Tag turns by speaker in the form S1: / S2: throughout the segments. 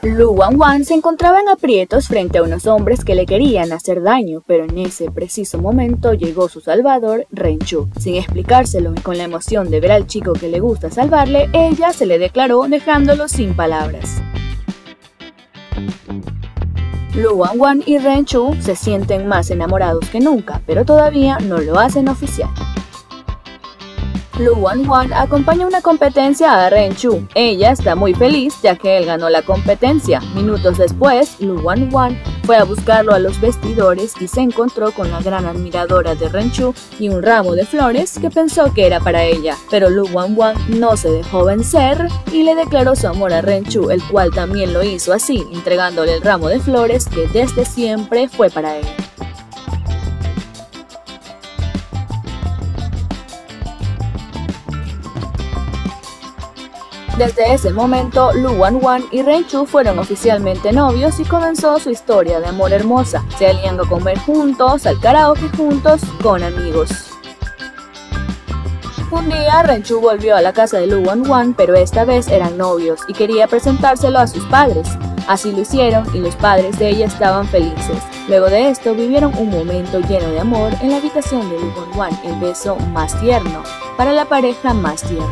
S1: Lu Wanwan se encontraba en aprietos frente a unos hombres que le querían hacer daño, pero en ese preciso momento llegó su salvador, Renchu. Sin explicárselo y con la emoción de ver al chico que le gusta salvarle, ella se le declaró dejándolo sin palabras. Lu Wanwan y Renchu se sienten más enamorados que nunca, pero todavía no lo hacen oficial. Lu Wanwan acompaña una competencia a Renchu. Ella está muy feliz ya que él ganó la competencia. Minutos después, Lu Wanwan fue a buscarlo a los vestidores y se encontró con la gran admiradora de Renchu y un ramo de flores que pensó que era para ella. Pero Lu Wanwan no se dejó vencer y le declaró su amor a Renchu, el cual también lo hizo así, entregándole el ramo de flores que desde siempre fue para él. Desde ese momento, Lu Wanwan y Renchu fueron oficialmente novios y comenzó su historia de amor hermosa. Se alían a comer juntos, al karaoke juntos, con amigos. Un día, Renchu volvió a la casa de Lu Wanwan, pero esta vez eran novios y quería presentárselo a sus padres. Así lo hicieron y los padres de ella estaban felices. Luego de esto, vivieron un momento lleno de amor en la habitación de Lu Wanwan, el beso más tierno, para la pareja más tierna.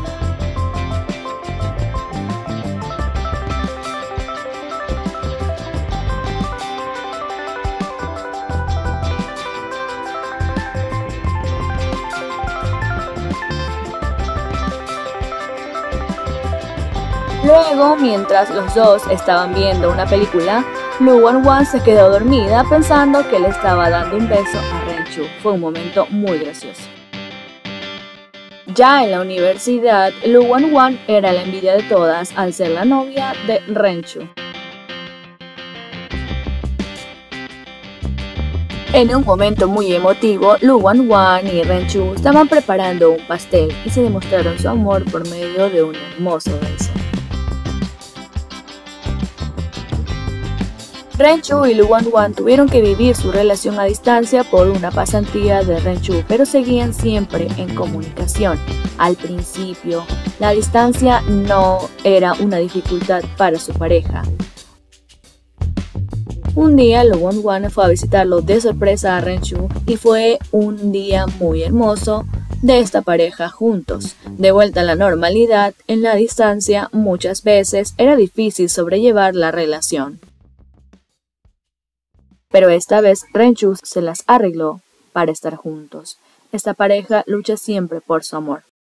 S1: Luego, mientras los dos estaban viendo una película, Lu Wanwan se quedó dormida pensando que le estaba dando un beso a Renchu. Fue un momento muy gracioso. Ya en la universidad, Lu Wanwan era la envidia de todas al ser la novia de Renchu. En un momento muy emotivo, Lu Wanwan y Renchu estaban preparando un pastel y se demostraron su amor por medio de un hermoso beso. Renchu y Lu Wanwan tuvieron que vivir su relación a distancia por una pasantía de Renchu, pero seguían siempre en comunicación. Al principio, la distancia no era una dificultad para su pareja. Un día, Lu Wanwan fue a visitarlo de sorpresa a Renchu y fue un día muy hermoso de esta pareja juntos. De vuelta a la normalidad, en la distancia muchas veces era difícil sobrellevar la relación. Pero esta vez Renchu se las arregló para estar juntos. Esta pareja lucha siempre por su amor.